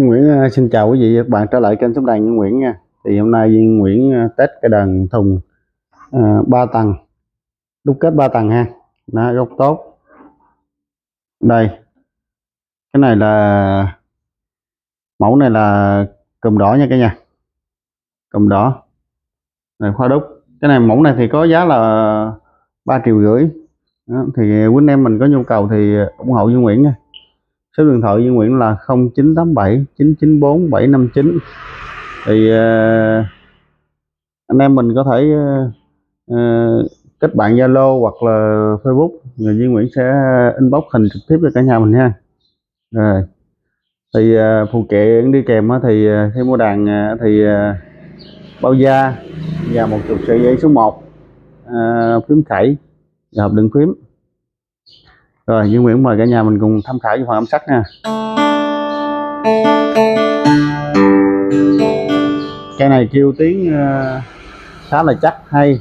Duy Nguyễn xin chào quý vị và các bạn trở lại kênh Sống Đàn Duy Nguyễn nha. Thì hôm nay Duy Nguyễn test cái đàn thùng 3 tầng, đúc kết 3 tầng ha. Nó gốc tốt. Đây, cái này là mẫu này là cùm đỏ nha cả nhà, cùm đỏ này, khoa đúc. Cái này mẫu này thì có giá là 3,5 triệu. Đó, thì quý anh em mình có nhu cầu thì ủng hộ Duy Nguyễn nha. Số điện thoại Duy Nguyễn là 0987 994 759. Thì anh em mình có thể kết bạn Zalo hoặc là Facebook, người Duy Nguyễn sẽ inbox hình trực tiếp cho cả nhà mình ha. Rồi thì phụ kiện đi kèm thì khi mua đàn thì bao da và một chục sợi dây số 1, phím khẩy và hộp đựng phím. Rồi Duy Nguyễn mời cả nhà mình cùng tham khảo phần âm sắc nha. Cái này kêu tiếng khá là chắc, hay.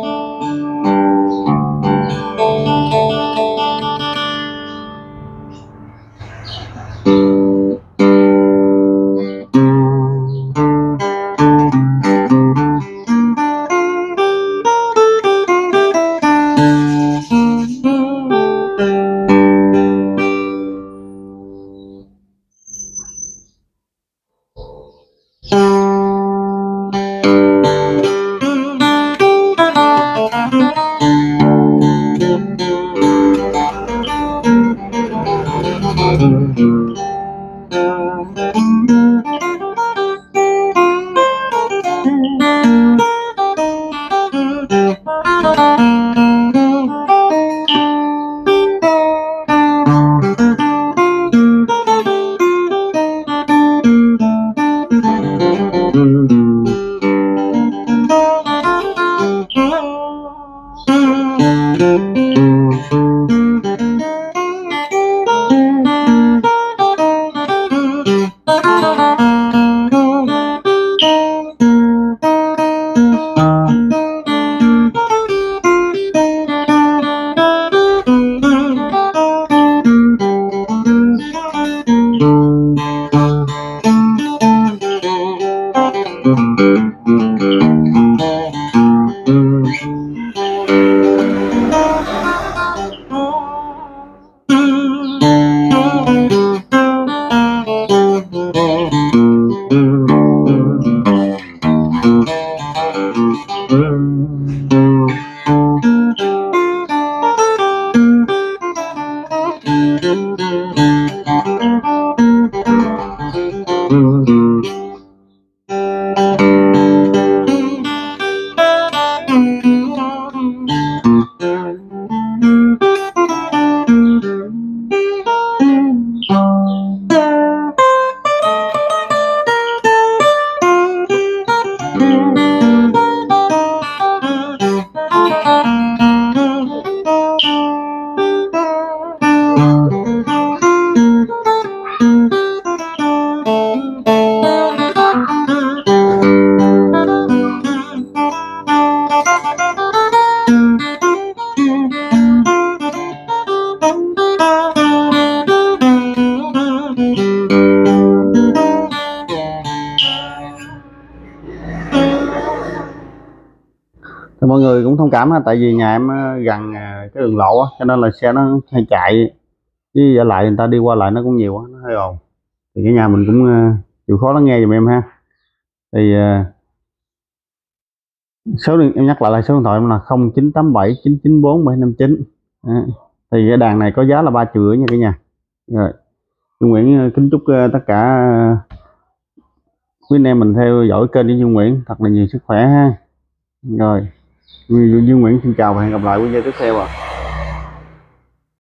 Thì mọi người cũng thông cảm ha, tại vì nhà em gần cái đường lộ á, cho nên là xe nó hay chạy, với lại người ta đi qua lại nó cũng nhiều, nó hơi ồn. Thì cái nhà mình cũng chịu khó lắng nghe giùm em ha. Thì số điện em nhắc lại là số điện thoại em là 0987 994 759. Thì cái đàn này có giá là 3,5 triệu nha cả nhà. Rồi Duy Nguyễn kính chúc tất cả quý anh em mình theo dõi kênh của Duy Nguyễn thật là nhiều sức khỏe ha. Rồi Duy Nguyễn xin chào và hẹn gặp lại quý video tiếp theo ạ.